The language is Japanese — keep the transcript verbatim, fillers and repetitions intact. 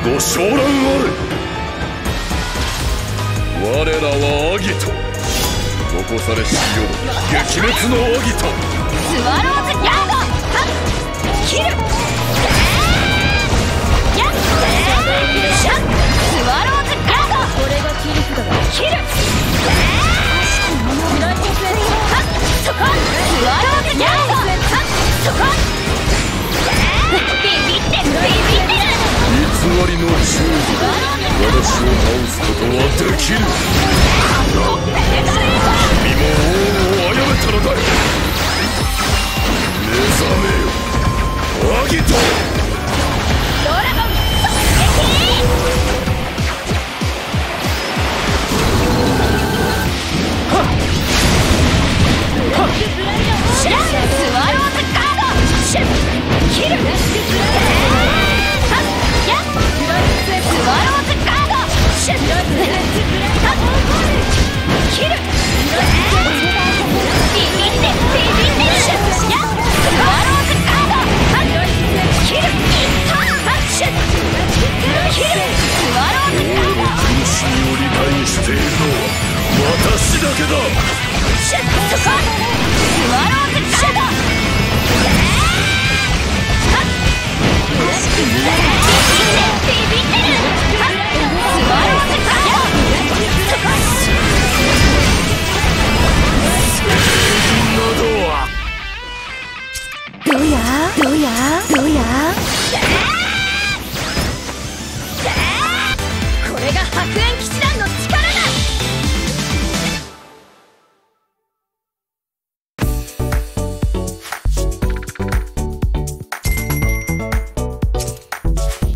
ご昇覧あれ。我らはアギト、残されし世の撃滅のアギト。 スワローズヤード、はっ切る、やっシャッ、スワローズヤード、これが切り札だ。切る、フライトフェイはっそこ、スワローズヤード、はっそこ、ビビってるビビってる。 偽りの忠義で私を倒すことはできる。君も王を殺めたのだ。目覚めよアギト。 ドラゴン突撃。はっはっシュッ、スワローズガード、シュッ、切る。